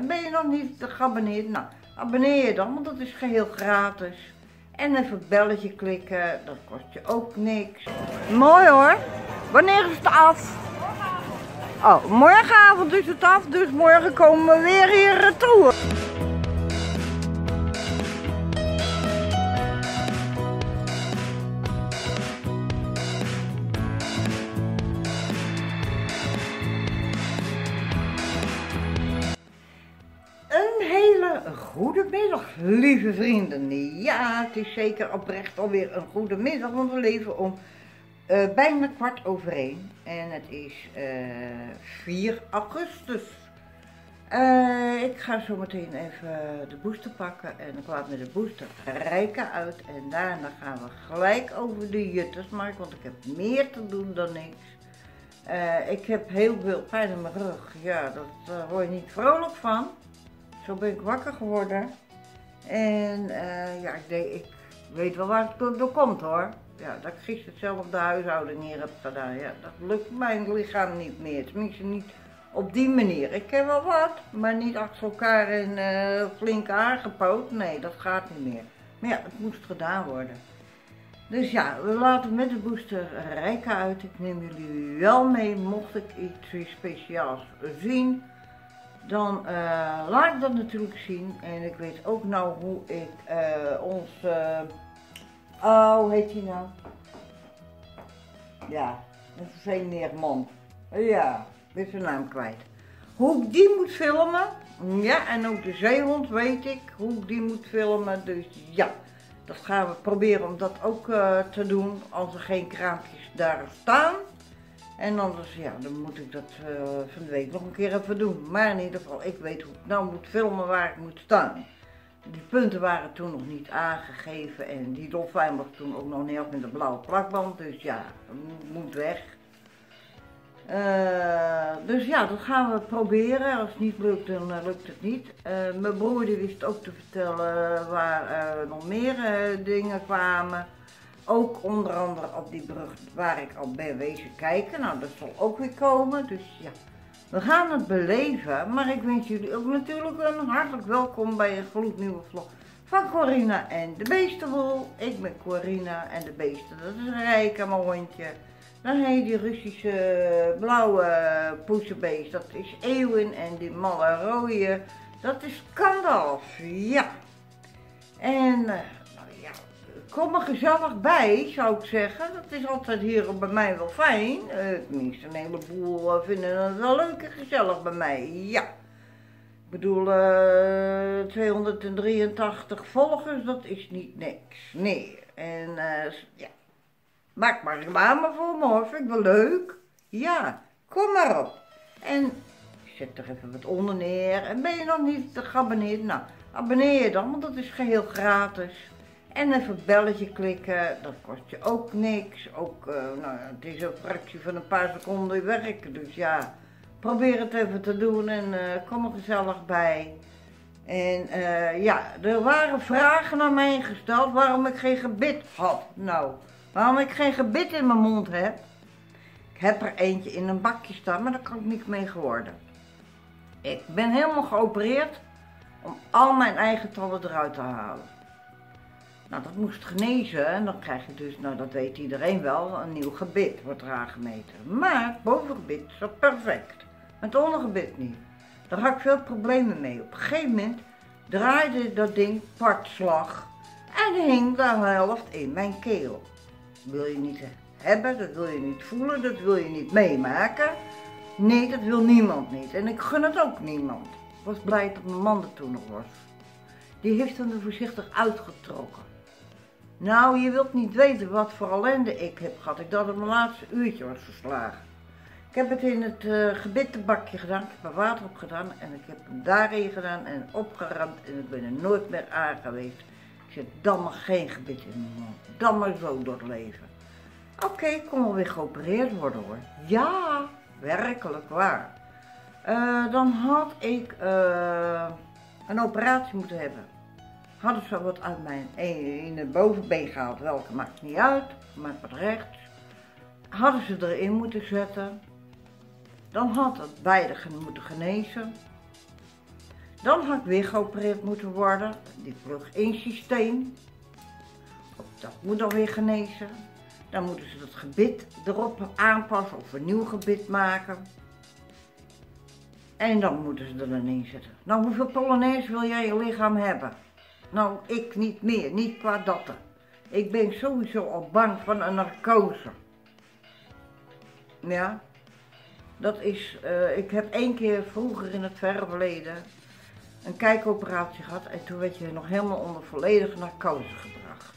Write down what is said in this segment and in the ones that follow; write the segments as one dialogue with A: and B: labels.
A: ben je nog niet geabonneerd? Nou, abonneer je dan, want dat is geheel gratis. En even het belletje klikken, dat kost je ook niks. Mooi hoor. Wanneer is het af? Oh, morgenavond is het af, dus morgen komen we weer hier retour. Een hele goede middag, lieve vrienden. Ja, het is zeker oprecht alweer een goede middag, want we leven om bijna 1:15 en het is 4 augustus. Ik ga zo meteen even de booster pakken en ik laat me de booster rijken uit en daarna gaan we gelijk over de juttersmarkt, want ik heb meer te doen dan niks. Ik heb heel veel pijn in mijn rug, ja, daar word je niet vrolijk van. Zo ben ik wakker geworden en ja, ik weet wel waar het door komt hoor. Ja, dat ik gisteren zelf de huishouding hier heb gedaan, ja, dat lukt mijn lichaam niet meer, tenminste niet op die manier. Ik heb wel wat, maar niet achter elkaar en flink aangepoot, nee dat gaat niet meer. Maar ja, het moest gedaan worden. Dus ja, we laten met de booster rijken uit. Ik neem jullie wel mee, mocht ik iets speciaals zien. Dan laat ik dat natuurlijk zien en ik weet ook nou hoe ik hoe heet die nou? Ja, een vervelende man. Ja, ik ben zijn naam kwijt. Hoe ik die moet filmen, ja, en ook de zeehond weet ik hoe ik die moet filmen, dus ja. Dat gaan we proberen om dat ook te doen als er geen kraampjes daar staan. En anders, ja, dan moet ik dat van de week nog een keer even doen. Maar in ieder geval, ik weet hoe ik nou moet filmen waar ik moet staan. Die punten waren toen nog niet aangegeven en die dolfijn was toen ook nog niet met de blauwe plakband. Dus ja, dat moet weg. Dus ja, dat gaan we proberen. Als het niet lukt, dan lukt het niet. Mijn broer die wist ook te vertellen waar nog meer dingen kwamen. Ook onder andere op die brug waar ik al ben wezen kijken. Nou, dat zal ook weer komen. Dus ja, we gaan het beleven. Maar ik wens jullie ook natuurlijk een hartelijk welkom bij een gloednieuwe vlog van Corina en de Beestenboel. Ik ben Corina en de Beesten. Dat is Rijka, mijn hondje. Dan heet die Russische blauwe poesenbeest. Dat is Eeuwin en die malle rode. Dat is Gandalf. Ja. En kom er gezellig bij, zou ik zeggen. Dat is altijd hier bij mij wel fijn. Tenminste, een heleboel vinden het wel leuk en gezellig bij mij. Ja. Ik bedoel, 283 volgers, dat is niet niks. Nee. En ja. Maak maar reclame voor me hoor, vind ik wel leuk. Ja, kom maar op. En ik zet er even wat onder neer. En ben je nog niet geabonneerd? Nou, abonneer je dan, want dat is geheel gratis. En even het belletje klikken, dat kost je ook niks. Ook, nou, het is een fractie van een paar seconden werken. Dus ja, probeer het even te doen en kom er gezellig bij. En ja, er waren vragen aan mij gesteld waarom ik geen gebit had. Nou, waarom ik geen gebit in mijn mond heb. Ik heb er eentje in een bakje staan, maar daar kan ik niks mee geworden. Ik ben helemaal geopereerd om al mijn eigen tanden eruit te halen. Nou, dat moest genezen en dan krijg je dus, nou dat weet iedereen wel, een nieuw gebit wordt er aangemeten. Maar het bovengebit zat perfect, maar het ondergebit niet. Daar had ik veel problemen mee. Op een gegeven moment draaide dat ding partslag en hing de helft in mijn keel. Dat wil je niet hebben, dat wil je niet voelen, dat wil je niet meemaken. Nee, dat wil niemand niet en ik gun het ook niemand. Ik was blij dat mijn man er toen nog was. Die heeft hem er voorzichtig uitgetrokken. Nou, je wilt niet weten wat voor ellende ik heb gehad. Ik dacht dat mijn laatste uurtje was verslagen. Ik heb het in het gebittenbakje gedaan, ik heb er water op gedaan en ik heb hem daarin gedaan en opgeruimd en ik ben er nooit meer aan geweest. Ik zeg, dan maar geen gebit in mijn mond, dan maar zo door het leven. Oké, ik kon wel weer geopereerd worden hoor. Ja, werkelijk waar. Dan had ik een operatie moeten hebben. Hadden ze wat uit mijn ene bovenbeen gehaald, welke maakt niet uit, maakt wat rechts. Hadden ze erin moeten zetten. Dan had het beide moeten genezen. Dan had ik weer geopereerd moeten worden. Die plug-in systeem. Dat moet dan weer genezen. Dan moeten ze dat gebit erop aanpassen of een nieuw gebit maken. En dan moeten ze er dan in zetten. Nou, hoeveel Polonaise wil jij in je lichaam hebben? Nou, ik niet meer, niet qua datten. Ik ben sowieso al bang van een narcose. Ja, dat is, ik heb 1 keer vroeger in het verre verleden een kijkoperatie gehad en toen werd je nog helemaal onder volledige narcose gebracht.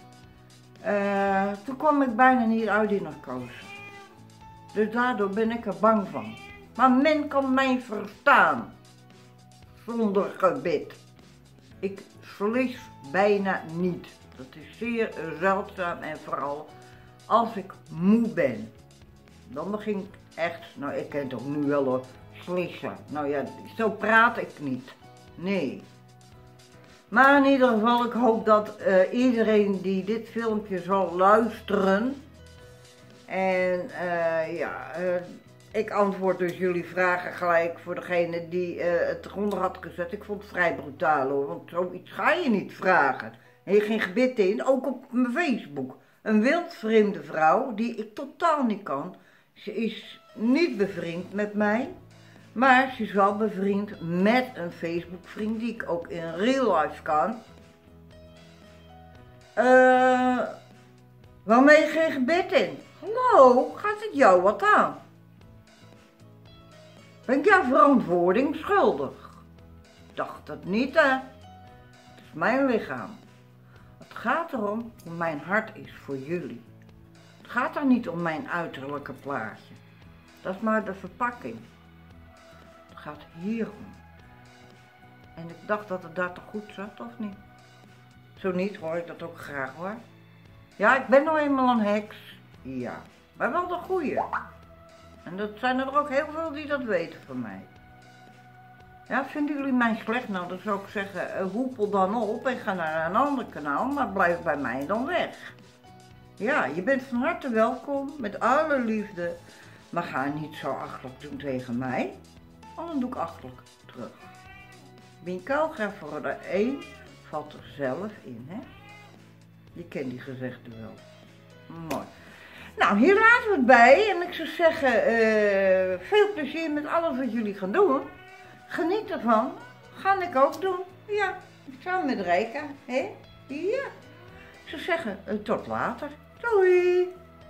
A: Toen kwam ik bijna niet uit die narcose. Dus daardoor ben ik er bang van. Maar men kan mij verstaan. Zonder gebit. Ik verlies bijna niet. Dat is zeer zeldzaam en vooral als ik moe ben. Dan begin ik echt, nou ik ken het ook nu wel hoor, slissen. Nou ja, zo praat ik niet. Nee. Maar in ieder geval, ik hoop dat iedereen die dit filmpje zal luisteren. En ik antwoord dus jullie vragen gelijk voor degene die het eronder had gezet. Ik vond het vrij brutaal hoor, want zoiets ga je niet vragen. Er heeft geen gebit in, ook op mijn Facebook. Een wildvreemde vrouw die ik totaal niet kan. Ze is niet bevriend met mij, maar ze is wel bevriend met een Facebook vriend die ik ook in real life kan. Waarmee je geen gebit in? Hallo, gaat het jou wat aan? Ben ik jouw verantwoording schuldig? Dacht het niet hè? Het is mijn lichaam. Het gaat erom hoe mijn hart is voor jullie. Het gaat daar niet om mijn uiterlijke plaatje. Dat is maar de verpakking. Het gaat hier om. En ik dacht dat het daar toch goed zat, of niet? Zo niet hoor ik dat ook graag hoor. Ja, ik ben nou eenmaal een heks. Ja, maar wel de goeie. En dat zijn er ook heel veel die dat weten van mij. Ja, vinden jullie mij slecht? Nou, dan zou ik zeggen, hoepel dan op en ga naar een ander kanaal, maar blijf bij mij dan weg. Ja, je bent van harte welkom, met alle liefde. Maar ga niet zo achterlijk doen tegen mij, want dan doe ik achterlijk terug. Wie kou gaat voor de een, valt er zelf in, hè? Je kent die gezegde wel. Mooi. Nou, hier laten we het bij en ik zou zeggen, veel plezier met alles wat jullie gaan doen. Geniet ervan. Ga ik ook doen. Ja, samen met Rijka, hè? Ja. Ik zou zeggen, tot later. Doei!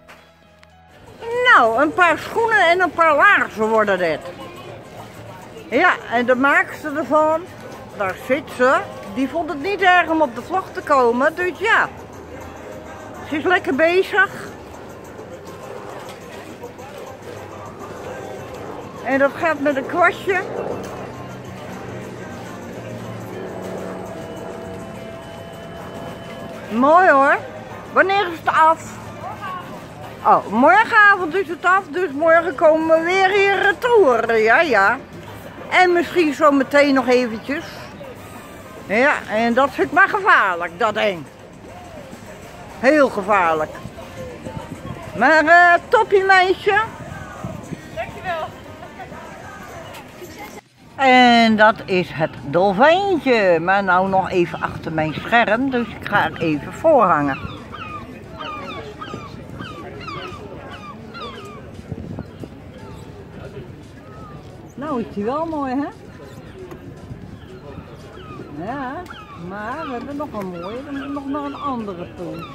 A: Nou, een paar schoenen en een paar laarzen worden dit. Ja, en de maakster ervan, daar zit ze. Die vond het niet erg om op de vlog te komen, dus ja. Ze is lekker bezig. En dat gaat met een kwastje. Mooi hoor. Wanneer is het af? Oh, morgenavond is het af, dus morgen komen we weer hier retour. Ja, ja. En misschien zo meteen nog eventjes. Ja, en dat vind ik maar gevaarlijk, dat ding. Heel gevaarlijk. Maar toppie meisje.
B: Dankjewel.
A: En dat is het dolfijntje. Maar nou nog even achter mijn scherm, dus ik ga er even voorhangen. Nou is die wel mooi, hè? Ja, maar we hebben nog een mooie, dan moet nog een andere toe.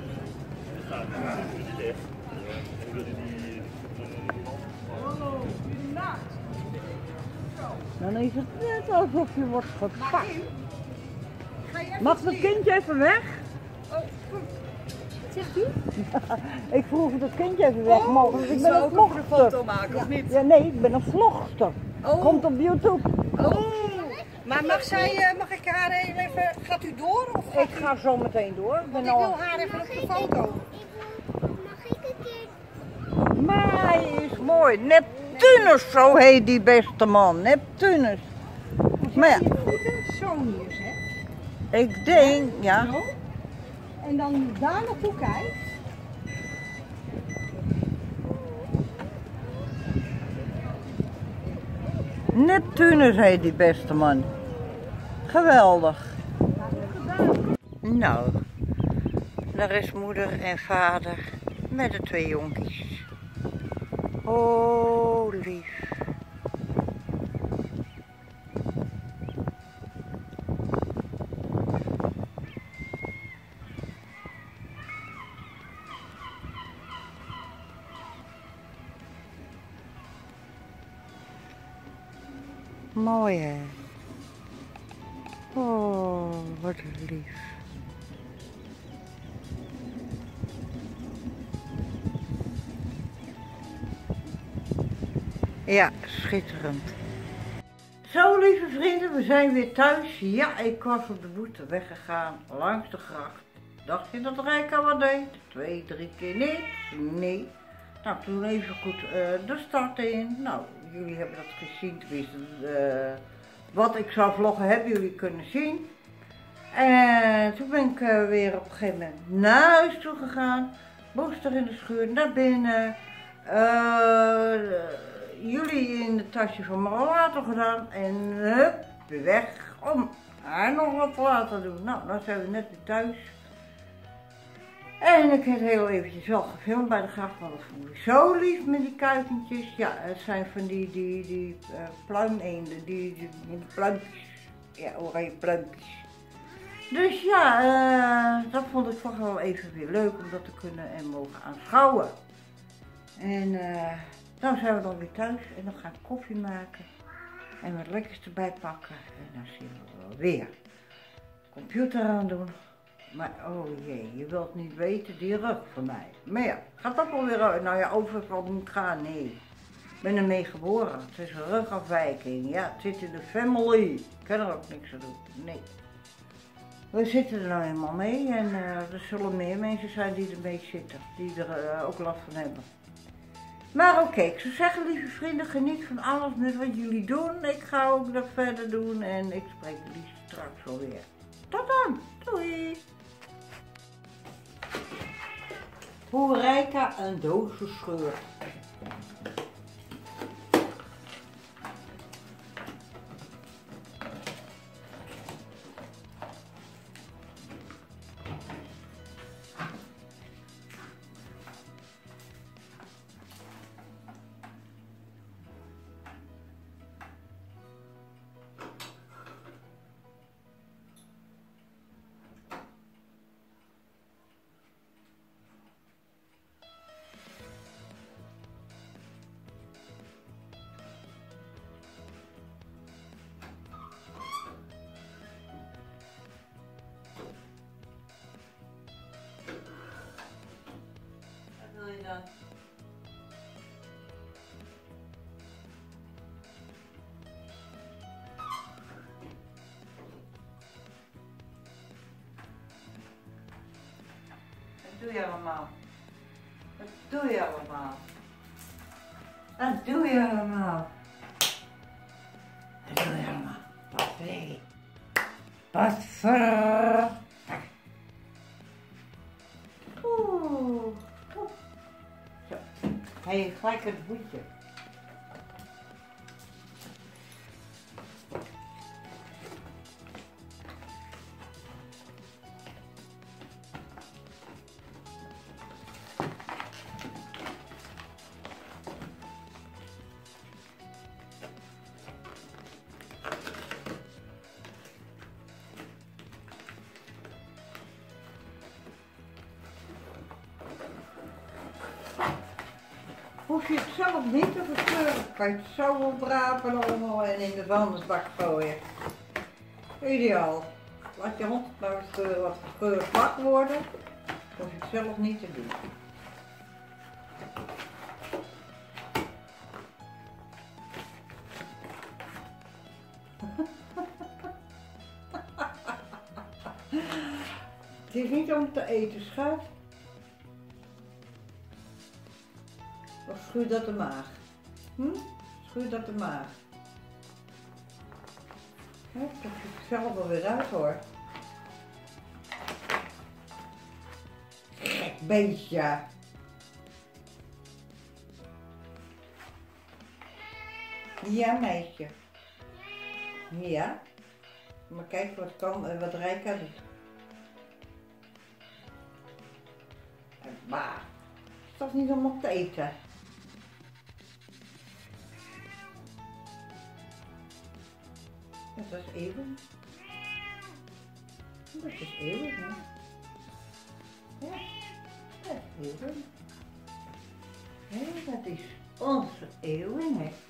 A: Dan is het net alsof je wordt gepakt. Mag dat kindje even weg?
B: Wat zegt u?
A: Ik vroeg of het kindje even weg mogen. Ik ben een vlogster.
B: Foto maken, of niet?
A: Ja, nee, ik ben een vlogster. Komt op YouTube.
B: Oh. Maar mag ik haar even, gaat u door? Of
A: Ik ga zo meteen door.
B: Want ik wil haar even op de foto.
C: Mag ik een keer?
A: Maar hij is mooi. Neptunus, zo heet die beste man. Neptunus. Maar ja,
B: Je voeten zo neer, hè?
A: ik denk, ja.
B: Zo. En dan daar naartoe kijkt.
A: Neptunus heet die beste man. Geweldig. Nou, daar is moeder en vader met de 2 jonkies. Oh, lief. Mooi hè. Oh, wat lief. Ja, schitterend. Zo lieve vrienden, we zijn weer thuis. Ja, ik was op de boete weggegaan langs de gracht. Dacht je dat Rijka wat deed? 2, 3 keer niks? Nee. Nou, toen even goed de start in. Nou, jullie hebben dat gezien, tenminste wat ik zou vloggen hebben jullie kunnen zien. En toen ben ik weer op een gegeven moment naar huis toe gegaan. Booster in de schuur, naar binnen. Jullie in het tasje van mijn rollator gedaan. En hup, weer weg om haar nog wat te laten doen. Nou, dan zijn we net weer thuis. En ik heb heel eventjes wel gefilmd bij de gracht, want dat vond ik zo lief met die kuikentjes. Ja, het zijn van die pluimeenden, die pluimpjes. Ja, oranje pluimpjes. Dus ja, dat vond ik toch wel even weer leuk om dat te kunnen en mogen aanschouwen. En nou zijn we dan weer thuis en dan ga ik koffie maken en wat lekkers erbij pakken. En dan zien we wel weer. Computer aan doen. Maar oh jee, je wilt niet weten, die rug van mij. Maar ja, gaat dat wel weer, nou ja, over wat moet gaan, nee. Ik ben ermee geboren, het is een rugafwijking, ja, het zit in de family. Ik kan er ook niks aan doen, nee. We zitten er nou eenmaal mee en er zullen meer mensen zijn die ermee zitten, die er ook last van hebben. Maar oké, ik zou zeggen, lieve vrienden, geniet van alles met wat jullie doen. Ik ga ook nog verder doen en ik spreek jullie straks wel weer. Tot dan, doei! Hoe Rijka een doos verscheurt. Dan. Wat doe je allemaal? Wat doe je allemaal? Wat doe je allemaal? Wat doe je allemaal? Wat wil je? Wat voor... Oeh. Zo. Hey, gelijk het boetje. Hoef je het zelf niet te verscheuren, kan je het zo oprapen allemaal en in de vuilnisbak gooien. Ideaal. Laat je hond maar wat gescheurd vlak worden, hoef je het zelf niet te doen. Het is niet om te eten, schat. Of schuurt dat de maag? Schuurt dat de maag? Ja, dat ziet er zelf wel weer uit hoor. Gek beestje. Ja, meisje. Ja? Maar kijk wat kan, wat Rijka doet. Maar, is dat niet allemaal te eten? Dat is even. Dat is even, hè? Ja, dat is even. Hé, dat is onze eeuwen, hè?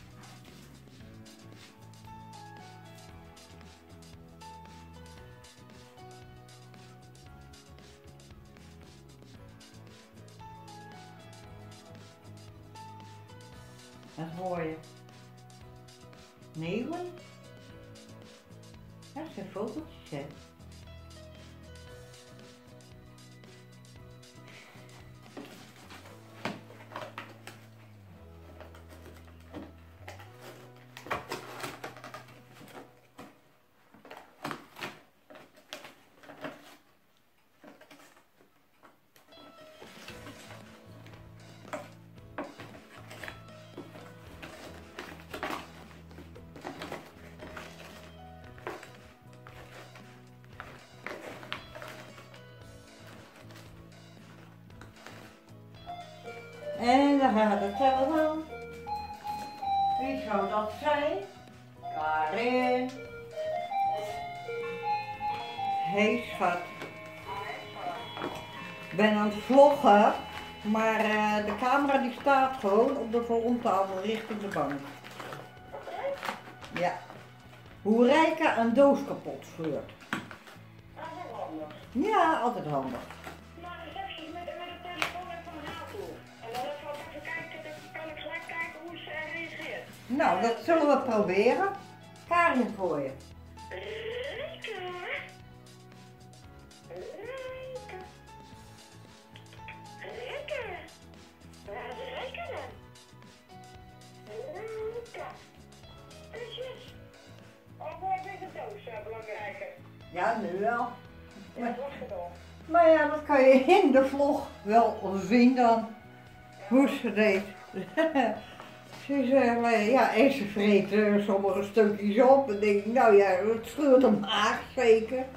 A: Dat hoor je. Neeuwen? Ja, dat zijn vogeltjes, hè? En dan gaat het telefoon. Wie zou dat zijn? Karin. Hey schat. Ik ben aan het vloggen, maar de camera die staat gewoon op de volumtafel richting de bank. Ja. Hoe Rijka een doos kapot scheurt.
D: Altijd handig.
A: Ja, altijd handig.
D: Maar receptie met de telefoon en van haar toe. En dan even kijken, dan kan ik gelijk kijken hoe ze reageert.
A: Nou, dat zullen we proberen. Karin voor je.
D: Rijka. Rijka. Rijka. Waar is Rijka dan? Rijka. Kusjes. Oh, waar is de doos belangrijker?
A: Ja, nu wel.
D: Ja, dat was gedaan.
A: Maar ja, dat kan je in de vlog wel zien dan. Hoe ze deed. Ze zei, ja, en ze vreet sommige stukjes op. En denk ik, nou ja, het scheurt een maag zeker.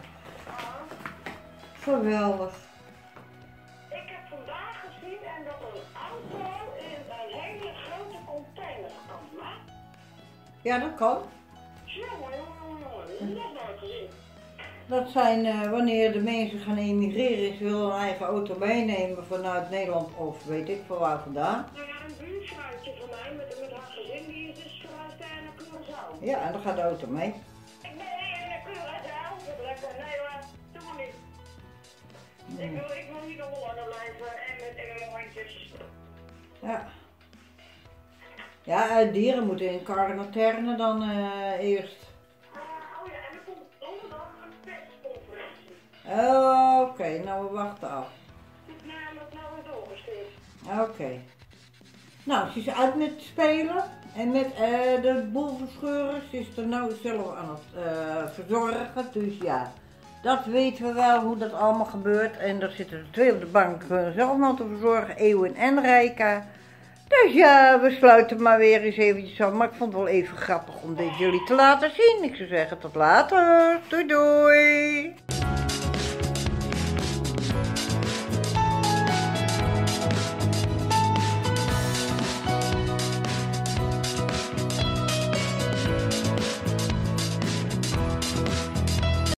A: Geweldig.
D: Ik heb vandaag gezien en dat een auto in een hele grote container gekomen.
A: Ja, dat kan.
D: Jongen, nog nooit gezien.
A: Dat zijn wanneer de mensen gaan emigreren, ze willen een eigen auto meenemen vanuit Nederland of weet ik van waar vandaan.
D: Nou ja, een buurvrouwtje van mij met haar gezin, die is dus verhuisd naar Curaçao.
A: Ja, en dan gaat de auto mee.
D: Ik ben hier naar Curaçao, dat is lekker. Nee hoor, doe maar niet. Ik wil niet nog langer blijven en met engelhandjes.
A: Ja. Ja, dieren moeten in quarantaine dan eerst.
D: Oh ja, en er komt donderdag een persconferentie.
A: Oké, nou we wachten af.
D: Het is namelijk nou weer doorgestuurd.
A: Oké. Nou, ze is uit met spelen en met de boel verscheuren. Ze is er nou zelf aan het verzorgen, dus ja. Dat weten we wel hoe dat allemaal gebeurt. En er zitten er 2 op de bank zelf nog te verzorgen, Eeuwen en Rijka. Dus ja, we sluiten maar weer eens eventjes af. Maar ik vond het wel even grappig om dit jullie te laten zien. Ik zou zeggen tot later. Doei doei.